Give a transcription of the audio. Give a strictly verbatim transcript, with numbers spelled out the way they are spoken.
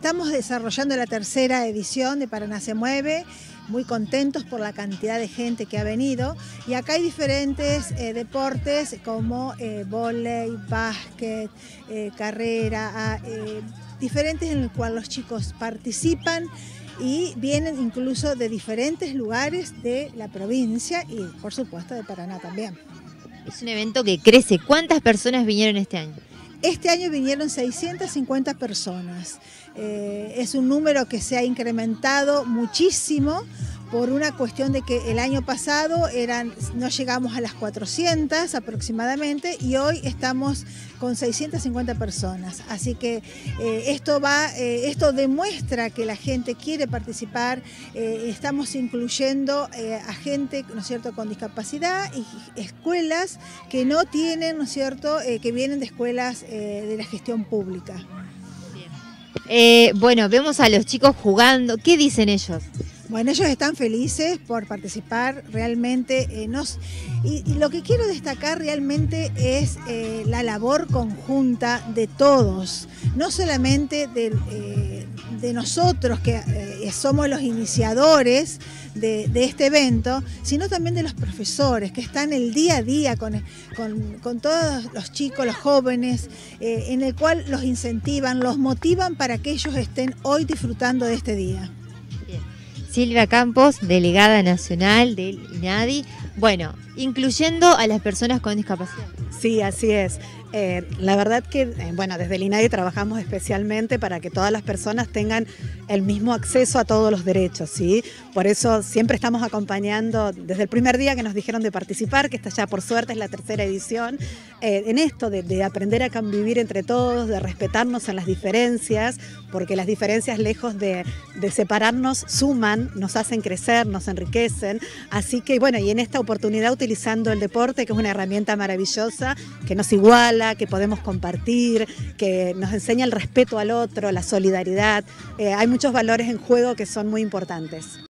estamos desarrollando la tercera edición de Paraná se mueve, muy contentos por la cantidad de gente que ha venido, y acá hay diferentes eh, deportes como eh, vóley, básquet, eh, carrera, ah, eh, diferentes en los cuales los chicos participan y vienen incluso de diferentes lugares de la provincia y por supuesto de Paraná también. Es un evento que crece. ¿Cuántas personas vinieron este año? Este año vinieron seiscientas cincuenta personas. Eh, es un número que se ha incrementado muchísimo por una cuestión de que el año pasado eran, no llegamos a las cuatrocientas aproximadamente y hoy estamos con seiscientas cincuenta personas. Así que eh, esto, va, eh, esto demuestra que la gente quiere participar, eh, estamos incluyendo eh, a gente, ¿no es cierto?, con discapacidad y escuelas que no tienen, ¿no es cierto?, eh, que vienen de escuelas eh, de la gestión pública. Eh, bueno, vemos a los chicos jugando. ¿Qué dicen ellos? Bueno, ellos están felices por participar realmente. Eh, nos, y, y lo que quiero destacar realmente es eh, la labor conjunta de todos, no solamente de, eh, de nosotros que eh, somos los iniciadores de, de este evento, sino también de los profesores que están el día a día con, con, con todos los chicos, los jóvenes, eh, en el cual los incentivan, los motivan para que ellos estén hoy disfrutando de este día. Silvia Campos, delegada nacional del INADI, bueno, incluyendo a las personas con discapacidad. Sí, así es. Eh, la verdad que, eh, bueno, desde el INADI trabajamos especialmente para que todas las personas tengan el mismo acceso a todos los derechos, ¿sí? Por eso siempre estamos acompañando, desde el primer día que nos dijeron de participar, que esta ya por suerte es la tercera edición, eh, en esto de, de aprender a convivir entre todos, de respetarnos en las diferencias, porque las diferencias lejos de, de separarnos suman, nos hacen crecer, nos enriquecen. Así que, bueno, y en esta oportunidad utilizando el deporte, que es una herramienta maravillosa, que nos iguala, que podemos compartir, que nos enseña el respeto al otro, la solidaridad. Eh, hay muchos valores en juego que son muy importantes.